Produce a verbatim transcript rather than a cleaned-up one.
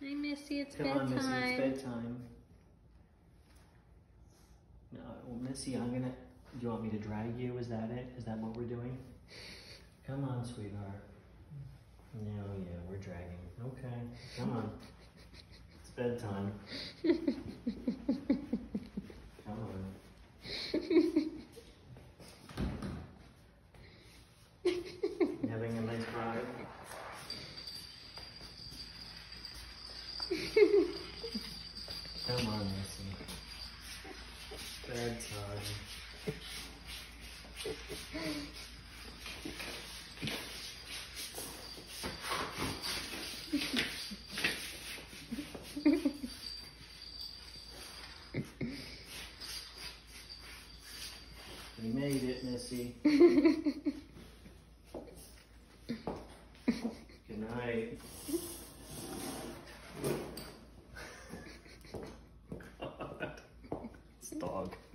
Hi, Missy. It's Come bedtime. on, Missy. It's bedtime. No, well, Missy, I'm gonna. Do you want me to drag you? Is that it? Is that what we're doing? Come on, sweetheart. No, yeah, we're dragging. Okay, come on. It's bedtime. Come on. You having a nice ride? Come on, Missy. Bedtime. We made it, Missy. Good night. God. This dog.